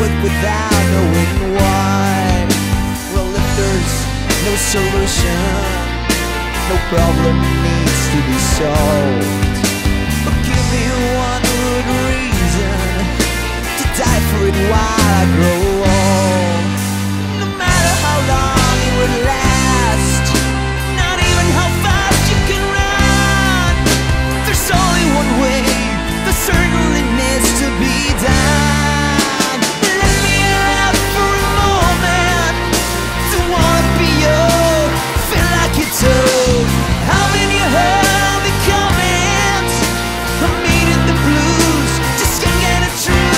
it without knowing why. Well, if there's no solution, no problem needs to be solved. But give me one good reason to die for it while I grow old. No matter how long it would last, not even how fast you can run. There's only one way, that certainly needs to be done. Let me out for a moment, don't wanna be young, feel like you do. Haven't you heard the comments? I'm eating the blues, just can't get a truth.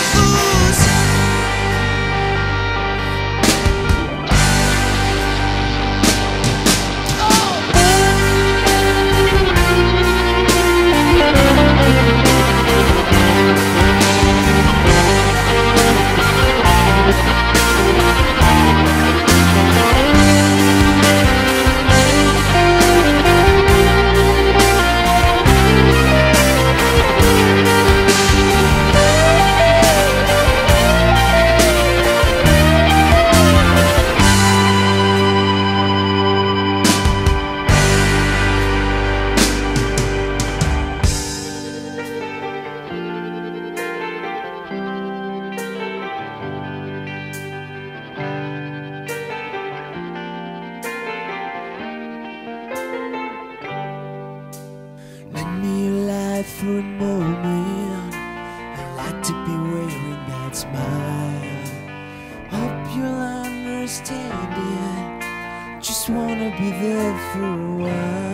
For a moment, I'd like to be wearing that smile. Hope you'll understand it. Just wanna be there for a while.